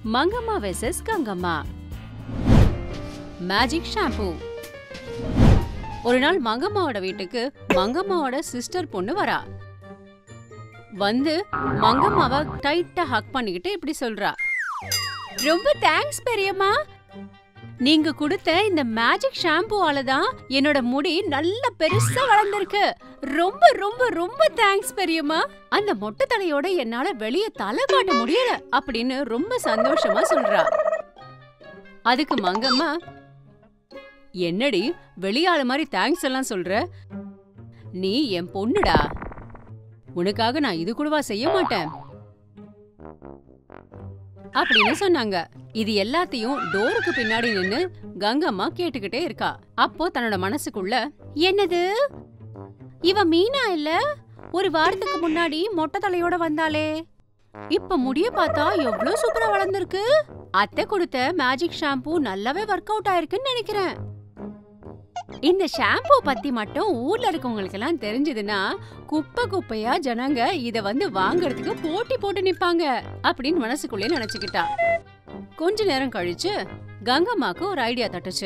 Mangamma versus Gangamma. Magic shampoo. ஒரு நாள் மங்கம்மாவோட வீட்டுக்கு மங்கம்மாவோட சிஸ்டர் பொண்ணு வரா. வந்து மங்கம்மாவை டைட்டா ஹக் பண்ணிக்கிட்டு இப்படி சொல்றா, ரொம்ப தேங்க்ஸ் பெரியம்மா, நீங்க கொடுத்த இந்த மேஜிக் ஷாம்புவால தான் என்னோட முடி நல்ல பெருசா வளர்ந்திருக்கு. ரொம்ப ரொம்ப ரொம்ப தேங்க்ஸ் பெரியம்மா. அந்த மொட்டை தலையோட என்னால வெளிய தலை காட்ட முடியல அப்படின்னு ரொம்ப சந்தோஷமா சொல்றா. அதுக்கு மங்கம்மா, என்னடி வெளியாள மாதிரி தேங்க்ஸ் எல்லாம் சொல்ற, நீ என் பொண்ணுடா, உனக்காக நான் இது கூடவா செய்ய மாட்டேன் அப்படின்னு சொன்னாங்க. இது எல்லாத்தையும் டோருக்கு பின்னாடி நின்னு கங்கம்மா கேட்டுக்கிட்டே இருக்கா. அப்போ தன்னோட மனசுக்குள்ள, என்னது இவ மீனா இல்ல, ஒரு வாரத்துக்கு முன்னாடி மொட்டை தலையோட வந்தாலே, இப்ப முடிய பார்த்தா எவ்வளவு சூப்பரா வளர்ந்திருக்கு. அத்தை கொடுத்த மேஜிக் ஷாம்பு நல்லாவே ஒர்க் அவுட் ஆயிருக்குன்னு நினைக்கிறேன். இந்த ஷாம்பு பத்தி மட்டும் ஊர்ல இருக்கவங்களுக்கு எல்லாம் தெரிஞ்சதுன்னா குப்பை குப்பையா ஜனங்க இத வந்து வாங்குறதுக்கு போட்டி போட்டு நிப்பாங்க அப்படின்னு மனசுக்குள்ளே நினைச்சுக்கிட்டா. கொஞ்ச நேரம் கழிச்சு கங்கம்மாக்கு ஒரு ஐடியா தட்டுச்சு.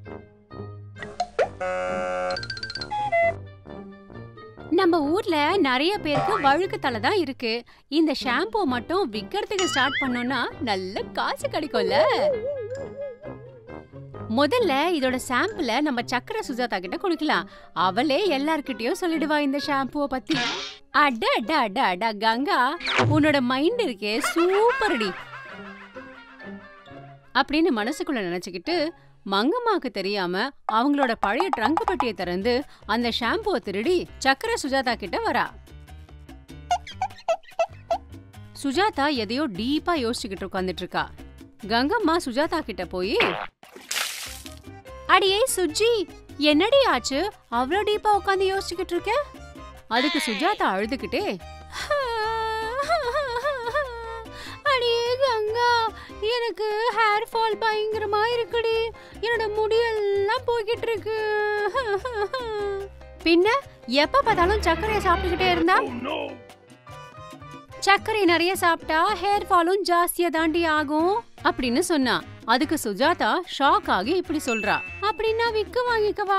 நம்ம ஊர்ல நிறைய பேருக்கு வழுக்கு தலை தான் இருக்கு. இந்த ஷாம்பு மட்டும் விக்கிறதுக்கு ஸ்டார்ட் பண்ணோம்னா நல்ல காசு கிடைக்கும்ல. முதல்ல இதோட சாம்பிள நம்ம சக்கர சுஜாதா கிட்ட கொடுக்கலாம். அவளே எல்லார்கிட்டயும் சொல்லிடுவா இந்த ஷாம்புவை பத்தி. அட அட அட அட கங்கா, உன்னோட மைண்ட் இருக்கே சூப்பர்டி அப்படின்னு மனசுக்குள்ள நினைச்சுக்கிட்டு மங்கம்மாக்கு தெரியாம அவங்களோட பழைய ட்ரங்க் பெட்டியை திறந்து அந்த ஷாம்புவை திருடி சக்கர சுஜாதா கிட்ட வரா. சுஜாதா எதையோ டீப்பா யோசிச்சுக்கிட்டு உட்காந்துட்டு இருக்கா. கங்கம்மா சுஜாதா கிட்ட போய், அடியே சுஜி, என்னடி ஆச்சு, அவ்வளோ டீப்பா உட்காந்து யோசிச்சுக்கிட்டு இருக்க? அதுக்கு சுஜாதா அழுதுகிட்டே, அடியே கங்கா, எனக்கு ஹேர் ஃபால் பயங்கரமா இருக்குடி, என்னோட முடியெல்லாம் போய்கிட்டு இருக்கு. பின்ன எப்ப பார்த்தாலும் சர்க்கரையை சாப்பிட்டுக்கிட்டே இருந்தா, சர்க்கரை நிறைய சாப்பிட்டா ஹேர் ஃபாலும் ஜாஸ்தியா தாண்டி ஆகும் அப்படின்னு சொன்னா. அதுக்கு சுஜாதா ஷாக் ஆகி இப்படி சொல்றா, அப்படின்னா விக்கு வாங்கிக்கவா?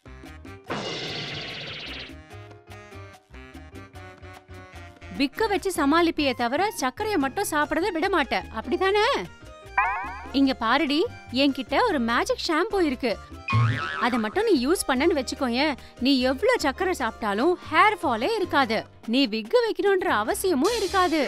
விக்க வச்சு சமாளிப்பியே தவிர சர்க்கரைய மட்டும் சாப்பிடறத விட மாட்டேன், அப்படிதானே? இங்க பாருடி, என்கிட்ட ஒரு மேஜிக் ஷாம்பு இருக்கு. அத மட்டும் நீ யூஸ் பண்ணன்னு வெச்சுக்கோயேன், நீ எவ்வளவு சர்க்கரை சாப்பிட்டாலும் ஹேர் ஃபாலே இருக்காது. நீ விக்கு வைக்கணும்ன்ற அவசியமும் இருக்காது.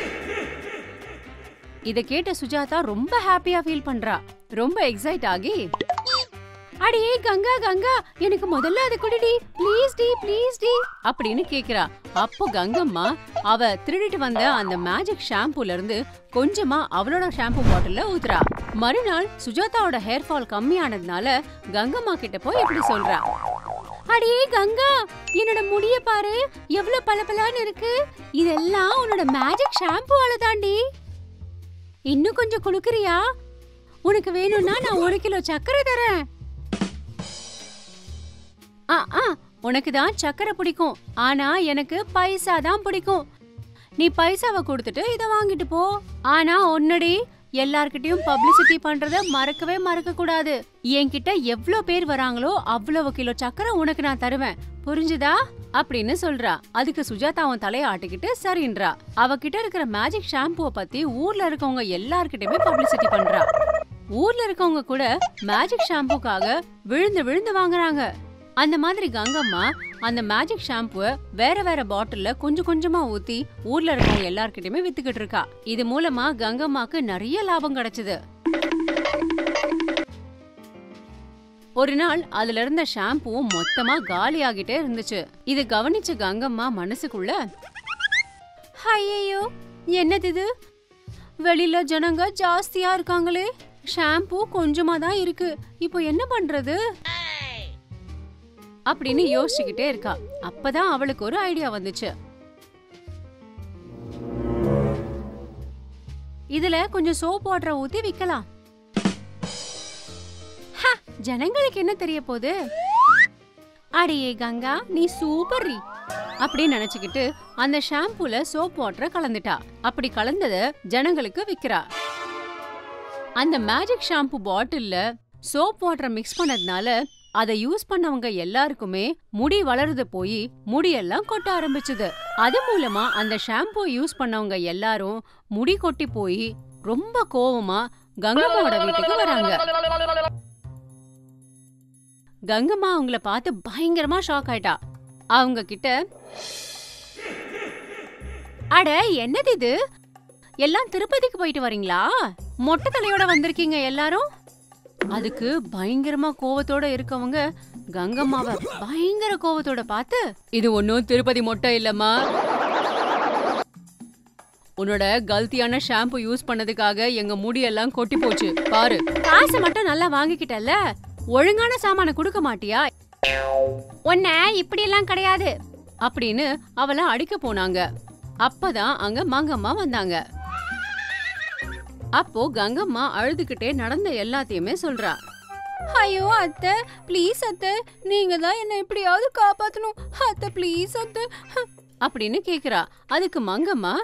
இத கேட்ட சுஜாதா ரொம்ப ஹாப்பியா ஃபீல் பண்றா. ரொம்ப எக்ஸைட் ஆகி, அடியே கங்கா கங்கா, எனக்கு முதல்ல அது குடிடி, ப்ளீஸ் டி ப்ளீஸ் டி அப்படின்னு கேக்குறா. அப்போ கங்கம்மா அவ திருடிட்டு வந்த அந்த மேஜிக் ஷாம்புல இருந்து கொஞ்சமா அவளோட ஷாம்பு பாட்டில்ல ஊத்துறா. மறுநாள் சுஜாதாவோட ஹேர் ஃபால் கம்மியானதுனால கங்கம்மா கிட்ட போய் இப்படி சொல்றா, அடியே கங்கா, என்னோட முடிய பாரு எவ்வளவு பளபளன்னு இருக்கு. இதெல்லாம் உன்னோட மேஜிக் ஷாம்புவால தாண்டி. இன்னும் கொஞ்சம் குடுக்குறியா? உனக்கு வேணும்னா நான் 1 கிலோ சர்க்கரை தரேன். உனக்கு தான் சர்க்கரை பிடிக்கும், ஆனா எனக்கு பைசா தான் பிடிக்கும். நீ பைசாவை கொடுத்துட்டு இத வாங்கிட்டு போ. ஆனா ஒன்னடி, எல்லார்கிட்டயும் பப்ளிசிட்டி பண்றத மறக்கவே மறக்க கூடாது. என்கிட்ட எவ்வளவு பேர் வராங்களோ அவ்வளவு கிலோ சர்க்கரை உனக்கு நான் தருவேன், புரிஞ்சுதா அப்படின்னு சொல்றா. அதுக்கு சுஜாதாவும் தலைய ஆட்டிக்கிட்டு சரின்றா. அவகிட்ட இருக்கிற மேஜிக் ஷாம்புவை பத்தி ஊர்ல இருக்கவங்க எல்லார்கிட்டயுமே பப்ளிசிட்டி பண்றா. ஊர்ல இருக்கவங்க கூட மேஜிக் ஷாம்புக்காக விழுந்து விழுந்து வாங்குறாங்க. அந்த மாதிரி கங்கம்மா அந்த மேஜிக் ஷாம்புவை வேற வேற பாட்டில்ல கொஞ்சம் கொஞ்சமா ஊத்தி ஊர்ல இருக்கவங்க எல்லார்கிட்டயுமே வித்துக்கிட்டு இருக்கா. இது மூலமா கங்கம்மாக்கு நிறைய லாபம் கிடைச்சது. ஒரு நாள் அதுல இருந்த ஷாம்புவும் மொத்தமா காலி ஆகிட்டே இருந்துச்சு. இது கவனிச்ச கங்கம்மா மனசுக்குள்ள, ஐயோ என்னது இது, வெளியில ஜனங்க ஜாஸ்தியா இருக்காங்களே, ஷாம்பு கொஞ்சமா தான் இருக்கு, இப்போ என்ன பண்றது அப்படின்னு யோசிச்சுக்கிட்டே இருக்கா. அப்பதான் அவளுக்கு ஒரு ஐடியா வந்துச்சு. இதுல கொஞ்சம் சோப் வாட்டரை ஊத்தி விக்கலாம். ஜனங்களுக்கு என்ன தெரிய போகுது? அடியே கங்கா, நீ சூப்பர்ரி அப்படின்னு நினைச்சுக்கிட்டு அந்த ஷாம்புல சோப் வாட்டரை கலந்துட்டா. அப்படி கலந்தத ஜனங்களுக்கு விக்கிறா. அந்த மேஜிக் ஷாம்பு பாட்டில்ல சோப் வாட்டரை மிக்ஸ் பண்ணதுனால அதை யூஸ் பண்ணவங்க எல்லாருக்குமே முடி வளருது போய் முடியெல்லாம் கொட்ட ஆரம்பிச்சது. அது மூலமா அந்த ஷாம்பு யூஸ் பண்ணவங்க எல்லாரும் முடி கொட்டி போய் ரொம்ப கோவமா கங்கம்மாவோட வீட்டுக்கு வராங்க. கங்கம்மா அவங்கள பார்த்து பயங்கரமா ஷாக் ஆயிட்டா. அவங்க கிட்ட, அட என்னது இது, எல்லாம் திருப்பதிக்கு போயிட்டு வரீங்களா? மொட்டை தலையோட வந்திருக்கீங்க எல்லாரும். அதுக்கு பயங்கரமா கோவத்தோட இருக்கவங்க கங்கம்மாவை பயங்கர கோவத்தோட பார்த்து, இது ஒன்னும் திருப்பதி மொட்டை இல்லம்மா, உன்னோட கல்தியான ஷாம்பு யூஸ் பண்ணதுக்காக எங்க முடியெல்லாம் கொட்டி போச்சு பாரு. காசை மட்டும் நல்லா வாங்கிக்கிட்டல, ஒழுங்கான சாமான குடுக்க மாட்டியா? உன்ன இப்படி எல்லாம் கிடையாது அப்படின்னு அவளை அடிக்க போனாங்க. அப்பதான் அங்க மங்கம்மா வந்தாங்க. அப்போ கங்கம்மா அழுதுகிட்டே நடந்த எல்லாத்தையுமே சொல்றா. ஐயோ அத்தை, ப்ளீஸ் அத்தை, நீங்க தான் என்ன எப்படியாவது காப்பாத்தணும் அத்தை, ப்ளீஸ் அத்தை அப்படின்னு கேக்குறா. அதுக்கு மங்கம்மா,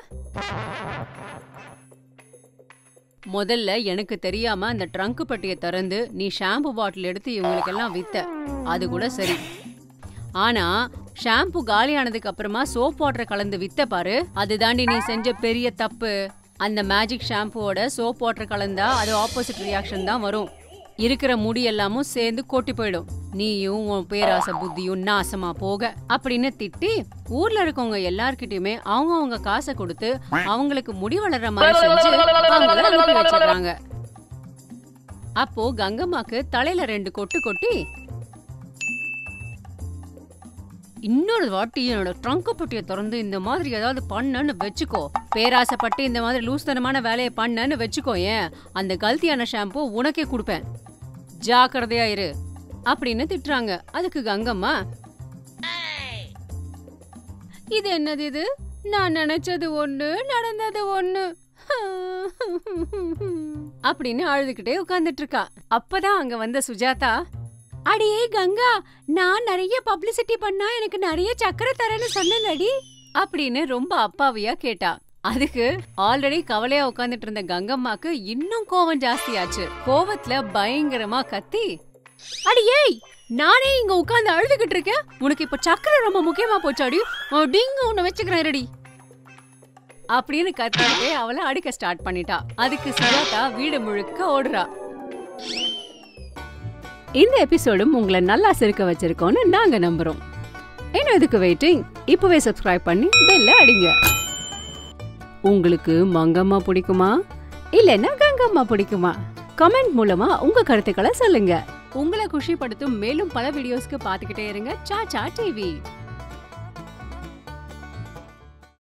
முதல்ல எனக்கு தெரியாம அந்த ட்ரங்க் பெட்டியை திறந்து நீ ஷாம்பு பாட்டில் எடுத்து இவங்களுக்கெல்லாம் வித்த, அது கூட சரி. ஆனா ஷாம்பு காலியானதுக்கு அப்புறமா சோப் வாட்டர் கலந்து வித்த பாரு, அதுதாண்டி நீ செஞ்ச பெரிய தப்பு. அந்த மேஜிக் ஷாம்புவோட சோப் வாட்டர் கலந்தா அது ஆப்போசிட் ரியாக்ஷன் தான் வரும். இருக்கிற முடி எல்லாமும் சேர்ந்து கொட்டி போயிடும். நீயும் உன் பேராசை புத்தியும் நாசமா போக அப்படின்னு திட்டி ஊர்ல இருக்கவங்க எல்லார்கிட்டயுமே அவங்க காசை கொடுத்து அவங்களுக்கு முடி வளர்ற மாதிரி செஞ்சு அவங்கள அனுப்பி வச்சிடுறாங்க. அப்போ கங்கம்மாக்கு தலையில 2 கொட்டு கொட்டி, இன்னொரு வாட்டி என்னோட ட்ரங்க் பெட்டியை திறந்து இந்த மாதிரி ஏதாவது பண்ணன்னு வச்சுக்கோ, பேராசைப்பட்டு இந்த மாதிரி லூஸ்தனமான வேலையை பண்ணன்னு வச்சுக்கோ, ஏன் அந்த கல்தியான ஷாம்பு உனக்கே கொடுப்பேன், ஜாக்கிரதையா இரு அப்படின்னு திட்டுறாங்க. அதுக்கு கங்கம்மா, இது என்னது இது, நான் நினைச்சது ஒண்ணு நடந்தது ஒண்ணு அப்படின்னு அழுதுகிட்டே உட்கார்ந்துட்டு இருக்கா. அப்பதான் அங்க வந்த சுஜாதா, அடியே கங்கா, நான் நிறைய பப்ளிசிட்டி பண்ணா எனக்கு நிறைய சக்கரை தரேன்னு சொன்னடி அப்படின்னு ரொம்ப அப்பாவியா கேட்டா. அதுக்கு ஆல்ரெடி கவலையா உட்கார்ந்துட்டு இருந்த கங்கம்மாக்கு இன்னும் கோவம் ஜாஸ்தியாச்சு. கோவத்துல பயங்கரமா கத்தி, அடியே நானே இங்க உட்கார்ந்து அழுதுகிட்டு இருக்கேன், உனக்கு இப்ப சக்கரை ரொம்ப முக்கியமா போச்சாடி, அப்படிங்க உன்னை வச்சுக்கிறேன் ரெடி அப்படின்னு கத்திட்டே அவளை அடிக்க ஸ்டார்ட் பண்ணிட்டா. அதுக்கு சுஜாதா வீடு முழுக்க ஓடுறா. இந்த எபிசோடும் உங்களை நல்லா சிரிக்க வச்சிருக்கோன்னு நாங்க நம்புறோம். இன்னும் இதுக்கு வெயிட்டிங்? இப்பவே சப்ஸ்கிரைப் பண்ணி பெல்ல அடிங்க. உங்களுக்கு மங்கம்மா பிடிக்குமா இல்லன்னா கங்கம்மா பிடிக்குமா? கமெண்ட் மூலமா உங்க கருத்துக்களை சொல்லுங்க. உங்களை குஷிப்படுத்தும் மேலும் பல வீடியோஸ்க்கு பாத்துக்கிட்டே இருங்க சாச்சா டிவி.